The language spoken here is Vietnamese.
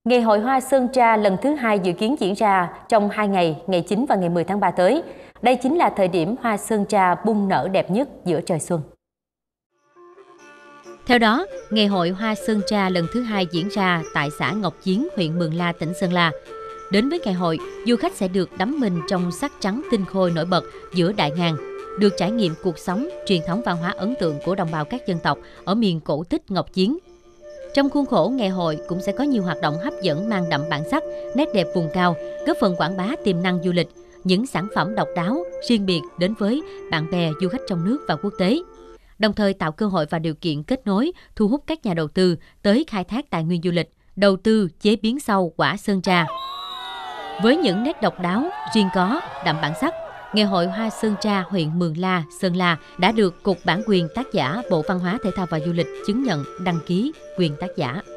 Ngày hội hoa Sơn Tra lần thứ 2 dự kiến diễn ra trong 2 ngày, ngày 9 và ngày 10 tháng 3 tới. Đây chính là thời điểm hoa Sơn Tra bung nở đẹp nhất giữa trời xuân. Theo đó, Ngày hội hoa Sơn Tra lần thứ 2 diễn ra tại xã Ngọc Chiến, huyện Mường La, tỉnh Sơn La. Đến với ngày hội, du khách sẽ được đắm mình trong sắc trắng tinh khôi nổi bật giữa đại ngàn, được trải nghiệm cuộc sống, truyền thống văn hóa ấn tượng của đồng bào các dân tộc ở miền cổ tích Ngọc Chiến. Trong khuôn khổ ngày hội cũng sẽ có nhiều hoạt động hấp dẫn mang đậm bản sắc, nét đẹp vùng cao, góp phần quảng bá tiềm năng du lịch, những sản phẩm độc đáo, riêng biệt đến với bạn bè du khách trong nước và quốc tế. Đồng thời tạo cơ hội và điều kiện kết nối, thu hút các nhà đầu tư tới khai thác tài nguyên du lịch, đầu tư chế biến sâu quả Sơn Tra. Với những nét độc đáo, riêng có, đậm bản sắc, Ngày hội hoa Sơn Tra huyện Mường La, Sơn La đã được Cục Bản quyền tác giả Bộ Văn hóa Thể thao và Du lịch chứng nhận đăng ký quyền tác giả.